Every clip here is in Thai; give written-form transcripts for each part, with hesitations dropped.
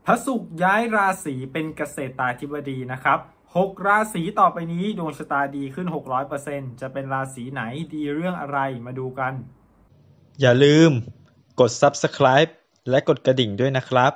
พระศุกร์ย้ายราศีเป็นเกษตราธิบดีนะครับ6ราศีต่อไปนี้ดวงชะตาดีขึ้น 600% จะเป็นราศีไหนดีเรื่องอะไรมาดูกันอย่าลืมกด Subscribe และกดกระดิ่งด้วยนะครับ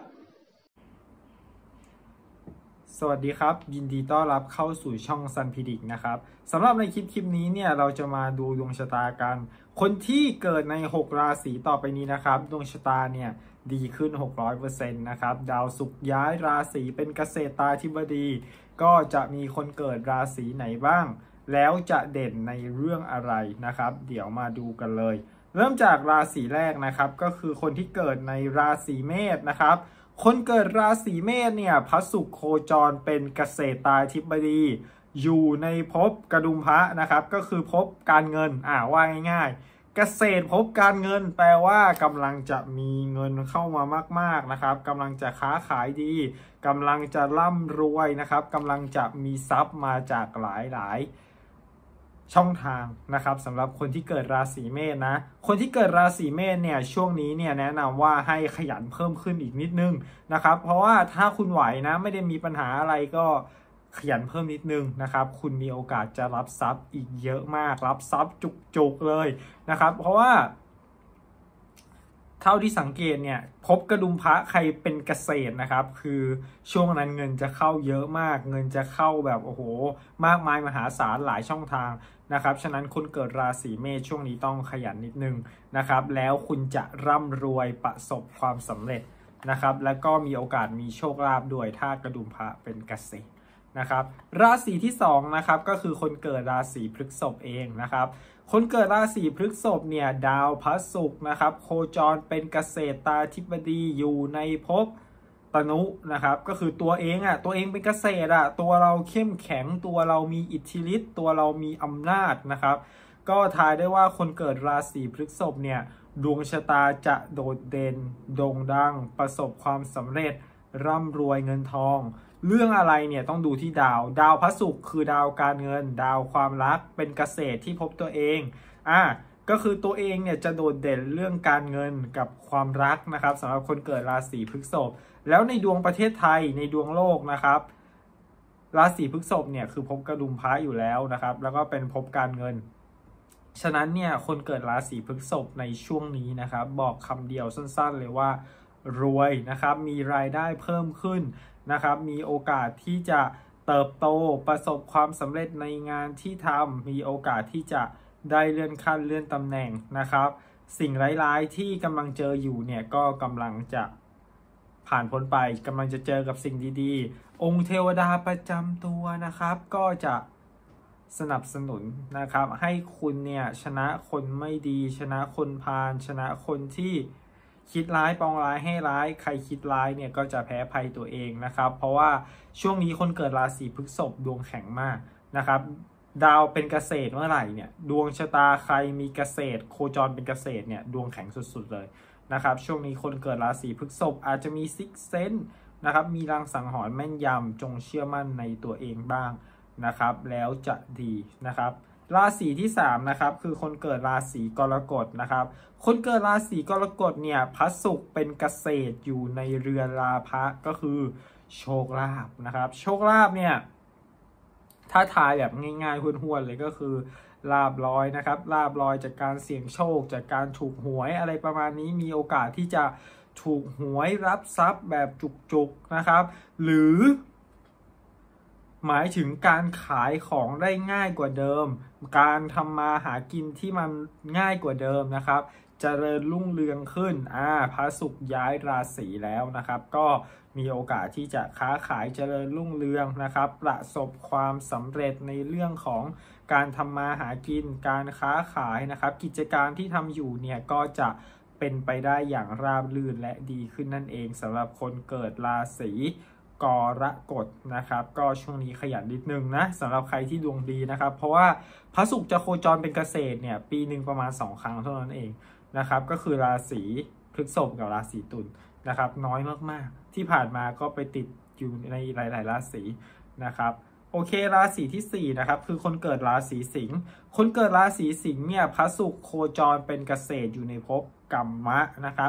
สวัสดีครับยินดีต้อนรับเข้าสู่ช่องซันพิดิกนะครับสำหรับในคลิปนี้เนี่ยเราจะมาดูดวงชะตากันคนที่เกิดใน6ราศีต่อไปนี้นะครับดวงชะตาเนี่ยดีขึ้น 600% นะครับดาวศุกร์ย้ายราศีเป็นเกษตราธิบดีก็จะมีคนเกิดราศีไหนบ้างแล้วจะเด่นในเรื่องอะไรนะครับเดี๋ยวมาดูกันเลยเริ่มจากราศีแรกนะครับก็คือคนที่เกิดในราศีเมษนะครับคนเกิดราศีเมษเนี่ยพระศุกร์โคจรเป็นเกษตราธิบดีอยู่ในภพกระดุมพระนะครับก็คือภพการเงินว่าง่ายๆเกษตรภพการเงินแปลว่ากำลังจะมีเงินเข้ามามากๆนะครับกำลังจะค้าขายดีกำลังจะร่ำรวยนะครับกำลังจะมีทรัพย์มาจากหลายช่องทางนะครับสำหรับคนที่เกิดราศีเมษนะคนที่เกิดราศีเมษเนี่ยช่วงนี้เนี่ยแนะนำว่าให้ขยันเพิ่มขึ้นอีกนิดนึงนะครับเพราะว่าถ้าคุณไหวนะไม่ได้มีปัญหาอะไรก็ขยันเพิ่มนิดนึงนะครับคุณมีโอกาสจะรับทรัพย์อีกเยอะมากรับทรัพย์จุกๆเลยนะครับเพราะว่าเท่าที่สังเกตเนี่ยพบกระดุมพระใครเป็นเกษตรนะครับคือช่วงนั้นเงินจะเข้าเยอะมากเงินจะเข้าแบบโอ้โหมากมายมหาศาลหลายช่องทางนะครับฉะนั้นคนเกิดราศีเมษช่วงนี้ต้องขยันนิดนึงนะครับแล้วคุณจะร่ำรวยประสบความสำเร็จนะครับแล้วก็มีโอกาสมีโชคลาภด้วยถ้ากระดุมพระเป็นเกษตรนะครับราศีที่2นะครับก็คือคนเกิดราศีพฤษภเองนะครับคนเกิดราศีพฤษภเนี่ยดาวพระศุกร์นะครับโคจรเป็นเกษตราธิบดีอยู่ในภพตนุนะครับก็คือตัวเองเป็นเกษตรตัวเราเข้มแข็งตัวเรามีอิทธิฤทธิ์ตัวเรามีอำนาจนะครับก็ทายได้ว่าคนเกิดราศีพฤษภเนี่ยดวงชะตาจะโดดเด่นโด่งดังประสบความสำเร็จร่ำรวยเงินทองเรื่องอะไรเนี่ยต้องดูที่ดาวพระศุกร์คือดาวการเงินดาวความรักเป็นเกษตรที่พบตัวเองก็คือตัวเองเนี่ยจะโดดเด่นเรื่องการเงินกับความรักนะครับสำหรับคนเกิดราศีพฤษภแล้วในดวงประเทศไทยในดวงโลกนะครับราศีพฤษภเนี่ยคือภพกระดุมพระอยู่แล้วนะครับแล้วก็เป็นภพการเงินฉะนั้นเนี่ยคนเกิดราศีพฤษภในช่วงนี้นะครับบอกคำเดียวสั้นๆเลยว่ารวยนะครับมีรายได้เพิ่มขึ้นนะครับมีโอกาสที่จะเติบโตประสบความสำเร็จในงานที่ทำมีโอกาสที่จะได้เลื่อนขั้นเลื่อนตำแหน่งนะครับสิ่งร้ายๆที่กำลังเจออยู่เนี่ยก็กำลังจะผ่านพ้นไปกำลังจะเจอกับสิ่งดีๆองค์เทวดาประจำตัวนะครับก็จะสนับสนุนนะครับให้คุณเนี่ยชนะคนไม่ดีชนะคนพาลชนะคนที่คิดร้ายปองร้ายให้ร้ายใครคิดร้ายเนี่ยก็จะแพ้ภัยตัวเองนะครับเพราะว่าช่วงนี้คนเกิดราศีพฤษภดวงแข็งมากนะครับดาวเป็นเกษตรเมื่อไหร่เนี่ยดวงชะตาใครมีเกษตรโคจรเป็นเกษตรเนี่ยดวงแข็งสุดๆเลยนะครับช่วงนี้คนเกิดราศีพฤษภอาจจะมีซิกเซนส์นะครับมีลางสังหรณ์แม่นยำจงเชื่อมั่นในตัวเองบ้างนะครับแล้วจะดีนะครับราศีที่3นะครับคือคนเกิดราศีกรกฎนะครับคนเกิดราศีกรกฎเนี่ยพระศุกร์เป็นเกษตรอยู่ในเรือนราพะก็คือโชคลาภนะครับโชคลาภเนี่ยถ้าทายแบบง่ายๆห้วนๆเลยก็คือลาภลอยนะครับลาภลอยจากการเสี่ยงโชคจากการถูกหวยอะไรประมาณนี้มีโอกาสที่จะถูกหวยรับทรัพย์แบบจุกๆนะครับหรือหมายถึงการขายของได้ง่ายกว่าเดิมการทำมาหากินที่มันง่ายกว่าเดิมนะครับเจริญรุ่งเรืองขึ้นพระศุกร์ย้ายราศีแล้วนะครับก็มีโอกาสที่จะค้าขายเจริญรุ่งเรืองนะครับประสบความสำเร็จในเรื่องของการทำมาหากินการค้าขายนะครับกิจการที่ทำอยู่เนี่ยก็จะเป็นไปได้อย่างราบรื่นและดีขึ้นนั่นเองสำหรับคนเกิดราศีกรกฎนะครับก็ช่วงนี้ขยันนิดนึงนะสำหรับใครที่ดวงดีนะครับเพราะว่าพระศุกร์จะโคจรเป็นเกษตรเนี่ยปีหนึ่งประมาณ2 ครั้งเท่านั้นเองนะครับก็คือราศีพฤษภกับราศีตุลนะครับน้อยมากๆที่ผ่านมาก็ไปติดอยู่ในหลายๆราศีนะครับโอเคราศีที่4นะครับคือคนเกิดราศีสิงห์คนเกิดราศีสิงห์เนี่ยพระศุกร์โคจรเป็นเกษตรอยู่ในภพกัมมะนะครับ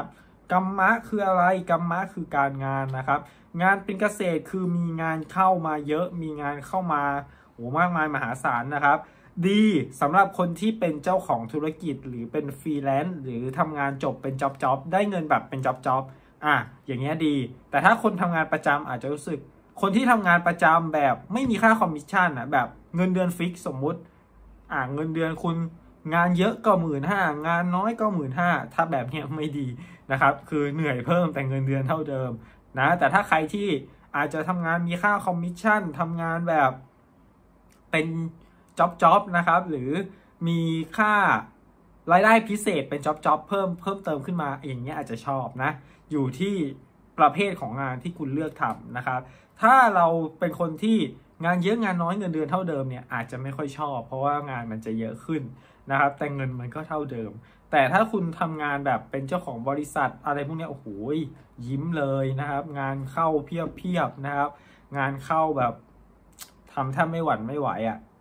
กัมมะคืออะไรกัมมะคือการงานนะครับงานเป็นเกษตรคือมีงานเข้ามาเยอะมีงานเข้ามาโอ้มากมายมหาศาลนะครับดีสำหรับคนที่เป็นเจ้าของธุรกิจหรือเป็นฟรีแลนซ์หรือทำงานจบเป็นจ็อบได้เงินแบบเป็นจ็อบอย่างเงี้ยดีแต่ถ้าคนทำงานประจำอาจจะรู้สึกคนที่ทำงานประจำแบบไม่มีค่าคอมมิชชั่นแบบเงินเดือนฟิกสมมุติเงินเดือนคุณงานเยอะก็15,000งานน้อยก็15,000ถ้าแบบเนี้ยไม่ดีนะครับคือเหนื่อยเพิ่มแต่เงินเดือนเท่าเดิมนะแต่ถ้าใครที่อาจจะทำงานมีค่าคอมมิชชั่นทำงานแบบเป็นจ็อบนะครับหรือมีค่ารายได้พิเศษเป็นจ็อบเพิ่มเติมขึ้นมาอย่างเงี้ยอาจจะชอบนะอยู่ที่ประเภทของงานที่คุณเลือกทำนะครับถ้าเราเป็นคนที่งานเยอะงานน้อยเงินเดือนเท่าเดิมเนี่ยอาจจะไม่ค่อยชอบเพราะว่างานมันจะเยอะขึ้นนะครับแต่เงินมันก็เท่าเดิมแต่ถ้าคุณทำงานแบบเป็นเจ้าของบริษัทอะไรพวกนี้โอ้โหยิ้มเลยนะครับงานเข้าเพียบนะครับงานเข้าแบบทำแทบไม่หวั่นไม่ไหว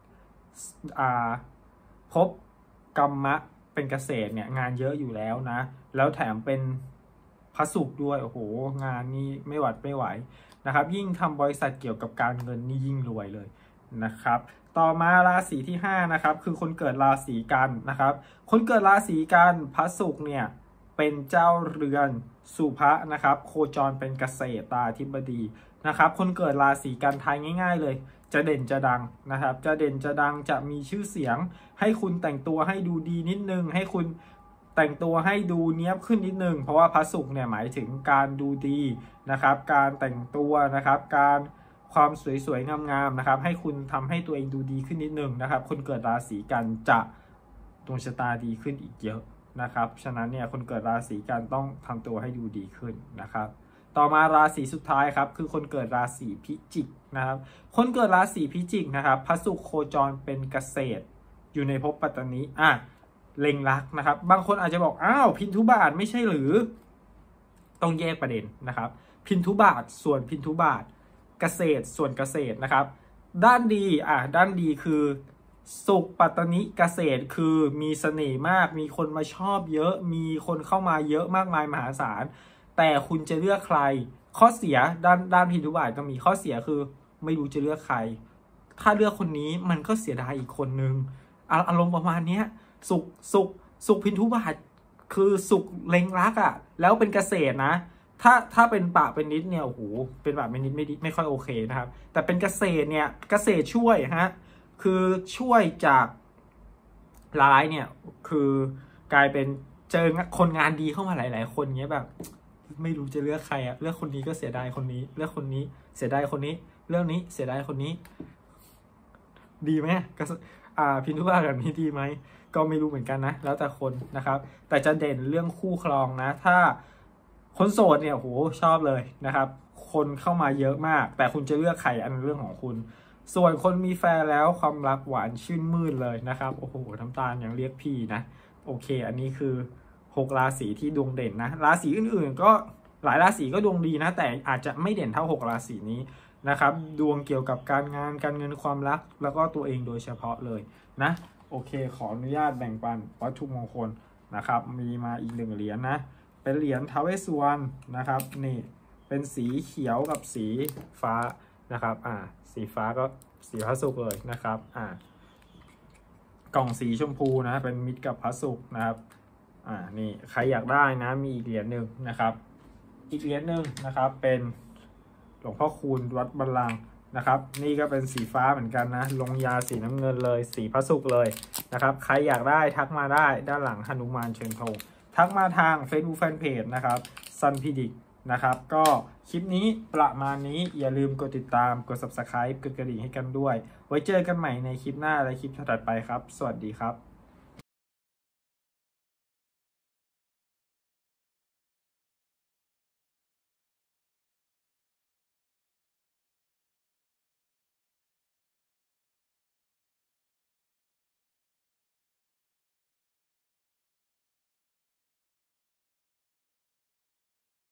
พบกัมมะเป็นเกษตรเนี่ยงานเยอะอยู่แล้วนะแล้วแถมเป็นพระศุกร์ด้วยโอ้โหงานนี้ไม่หวัดไม่ไหวนะครับยิ่งทำบริษัทเกี่ยวกับการเงินนี่ยิ่งรวยเลยนะครับต่อมาราศีที่5นะครับคือคนเกิดราศีกันนะครับคนเกิดราศีกันพระศุกร์เนี่ยเป็นเจ้าเรือนสุภะนะครับโคจรเป็นเกษตราธิบดีนะครับคนเกิดราศีกันทายง่ายๆเลยจะเด่นจะดังนะครับจะเด่นจะดังจะมีชื่อเสียงให้คุณแต่งตัวให้ดูดีนิดนึงให้คุณแต่งตัวให้ดูเนี้ยบขึ้นนิดนึงเพราะว่าพระศุกร์เนี่ยหมายถึงการดูดีนะครับการแต่งตัวนะครับการความสวยๆงามๆนะครับให้คุณทำให้ตัวเองดูดีขึ้นนิดนึงนะครับคนเกิดราศีกันจะดวงชะตาดีขึ้นอีกเยอะนะครับฉะนั้นเนี่ยคนเกิดราศีกันต้องทำตัวให้ดูดีขึ้นนะครับต่อมาราศีสุดท้ายครับคือคนเกิดราศีพิจิกนะครับคนเกิดราศีพิจิกนะครับพระศุกร์โคจรเป็นเกษตรอยู่ในภพปัตตนิเล็งรักนะครับบางคนอาจจะบอกอ้าวพินทุบาทไม่ใช่หรือต้องแยกประเด็นนะครับพินทุบาทส่วนพินทุบาทเกษตรส่วนเกษตรนะครับด้านดีด้านดีคือศุกร์ปัตตนิเกษตรคือมีเสน่ห์มากมีคนมาชอบเยอะมีคนเข้ามาเยอะมากมายมหาศาลแต่คุณจะเลือกใครข้อเสียด้านพินทุบาทก็มีข้อเสียคือไม่รู้จะเลือกใครถ้าเลือกคนนี้มันก็เสียดายอีกคนนึงอารมณ์ประมาณนี้ศุกร์พินทุบาทคือศุกร์เล็งรักแล้วเป็นเกษตรนะถ้าเป็นปะเป็นนิดเนี่ยโอ้โหเป็นปะเป็นนิดไม่ค่อยโอเคนะครับแต่เป็นเกษตรเนี่ยเกษตรช่วยคือช่วยจากร้ายเนี่ยคือกลายเป็นเจอคนงานดีเข้ามาหลายๆคนเงี้ยแบบไม่รู้จะเลือกใครเลือกคนนี้ก็เสียดายคนนี้เลือกคนนี้เสียดายคนนี้เรื่องนี้เสียดายคนนี้ดีไหมพินทุบาทแบบนี้ดีไหมก็ไม่รู้เหมือนกันนะแล้วแต่คนนะครับแต่จะเด่นเรื่องคู่ครองนะถ้าคนโสดเนี่ยโหชอบเลยนะครับคนเข้ามาเยอะมากแต่คุณจะเลือกใครอันเรื่องของคุณส่วนคนมีแฟนแล้วความรักหวานชื่นมื่นเลยนะครับโอ้โหน้ำตาลยังเรียกพี่นะโอเคอันนี้คือ6ราศีที่ดวงเด่นนะราศีอื่นๆก็หลายราศีก็ดวงดีนะแต่อาจจะไม่เด่นเท่า6ราศีนี้นะครับดวงเกี่ยวกับการงานการเงินความรักแล้วก็ตัวเองโดยเฉพาะเลยนะโอเคขออนุญาตแบ่งปันวัตถุมงคลนะครับมีมาอีก1เหรียญนะเป็นเหรียญท้าวเวสสุวรรณนะครับนี่เป็นสีเขียวกับสีฟ้านะครับสีฟ้าก็สีพระศุกร์เลยนะครับกล่องสีชมพูนะเป็นมิตรกับพระศุกร์นะครับนี่ใครอยากได้นะมีอีกเหรียญหนึ่งนะครับอีกเหรียญหนึ่งนะครับเป็นหลวงพ่อคูณวัดบัลลังก์นะครับนี่ก็เป็นสีฟ้าเหมือนกันนะลงยาสีน้ำเงินเลยสีพระศุกร์เลยนะครับใครอยากได้ทักมาได้ด้านหลังหนุมานเชิญธงทักมาทาง Facebook Fanpage นะครับซันพิดิกนะครับก็คลิปนี้ประมาณนี้อย่าลืมกดติดตามกด Subscribe กดกระดิ่งให้กันด้วยไว้เจอกันใหม่ในคลิปหน้าและคลิปถัดไปครับสวัสดีครับ